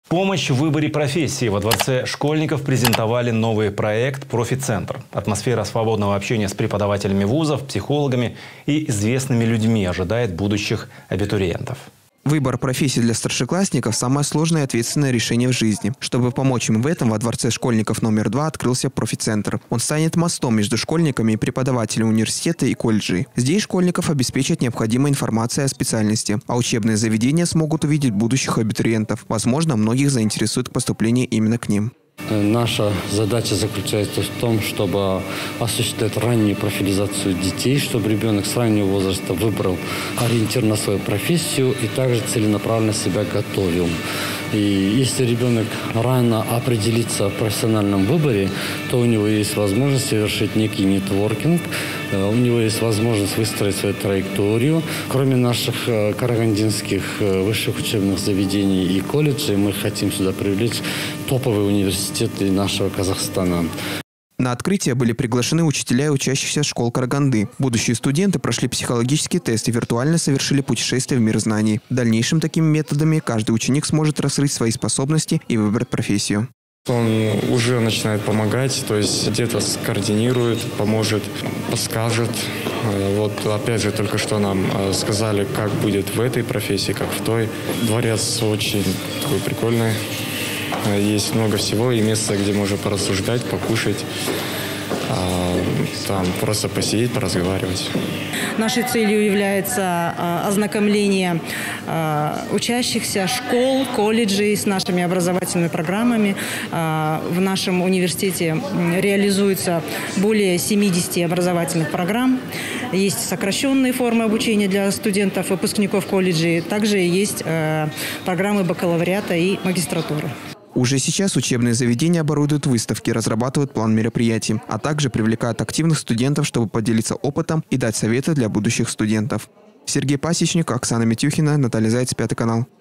Помощь в выборе профессии. Во Дворце школьников презентовали новый проект «Профи-центр». Атмосфера свободного общения с преподавателями вузов, психологами и известными людьми ожидает будущих абитуриентов. Выбор профессии для старшеклассников – самое сложное и ответственное решение в жизни. Чтобы помочь им в этом, во Дворце школьников номер 2 открылся профи-центр. Он станет мостом между школьниками и преподавателями университета и колледжей. Здесь школьников обеспечат необходимой информацией о специальности, а учебные заведения смогут увидеть будущих абитуриентов. Возможно, многих заинтересует поступление именно к ним. Наша задача заключается в том, чтобы осуществлять раннюю профилизацию детей, чтобы ребенок с раннего возраста выбрал ориентир на свою профессию и также целенаправленно себя готовил. И если ребенок рано определится в профессиональном выборе, то у него есть возможность совершить некий нетворкинг, у него есть возможность выстроить свою траекторию. Кроме наших карагандинских высших учебных заведений и колледжей, мы хотим сюда привлечь топовые университеты нашего Казахстана. На открытие были приглашены учителя и учащихся школ Караганды. Будущие студенты прошли психологический тест и виртуально совершили путешествие в мир знаний. В дальнейшем такими методами каждый ученик сможет раскрыть свои способности и выбрать профессию. Он уже начинает помогать, то есть где-то скоординирует, поможет, подскажет. Вот опять же только что нам сказали, как будет в этой профессии, как в той. Дворец очень такой прикольный. Есть много всего и место, где можно порассуждать, покушать, там просто посидеть, поразговаривать. Нашей целью является ознакомление учащихся школ, колледжей с нашими образовательными программами. В нашем университете реализуется более 70 образовательных программ. Есть сокращенные формы обучения для студентов, выпускников колледжей. Также есть программы бакалавриата и магистратуры. Уже сейчас учебные заведения оборудуют выставки, разрабатывают план мероприятий, а также привлекают активных студентов, чтобы поделиться опытом и дать советы для будущих студентов. Сергей Пасечник, Оксана Митюхина, Наталья Зайц, 5 канал.